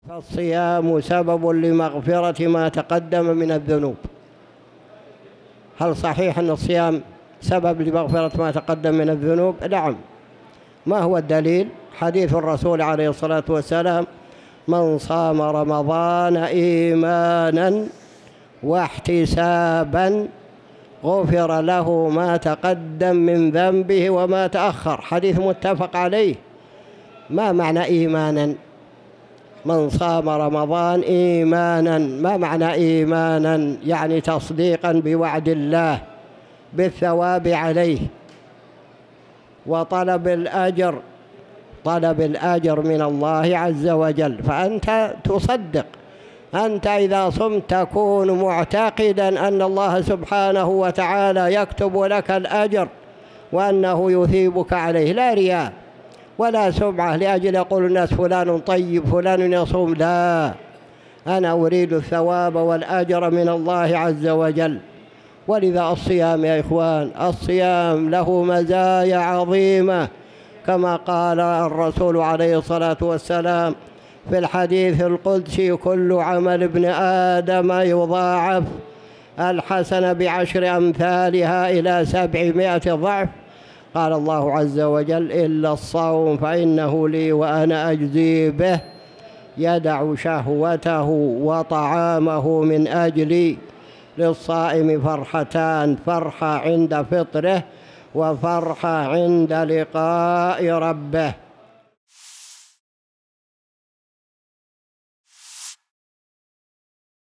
فالصيام سبب لمغفرة ما تقدم من الذنوب. هل صحيح أن الصيام سبب لمغفرة ما تقدم من الذنوب؟ نعم. ما هو الدليل؟ حديث الرسول عليه الصلاة والسلام: من صام رمضان إيمانا واحتسابا غفر له ما تقدم من ذنبه وما تأخر. حديث متفق عليه. ما معنى إيمانا؟ من صام رمضان إيمانا، ما معنى إيمانا؟ يعني تصديقا بوعد الله بالثواب عليه وطلب الأجر، طلب الأجر من الله عز وجل. فأنت تصدق، أنت إذا صمت تكون معتقدا أن الله سبحانه وتعالى يكتب لك الأجر وأنه يثيبك عليه، لا رياء ولا سمعة لأجل يقول الناس فلان طيب فلان يصوم. لا، أنا أريد الثواب والأجر من الله عز وجل. ولذا الصيام يا إخوان، الصيام له مزايا عظيمة كما قال الرسول عليه الصلاة والسلام في الحديث القدسي: كل عمل ابن آدم يضاعف الحسنة ب10 أمثالها إلى 700 ضعف. قال الله عز وجل: إلا الصوم فإنه لي وأنا أجزي به، يدع شهوته وطعامه من أجلي. للصائم فرحتان: فرحة عند فطره وفرحة عند لقاء ربه.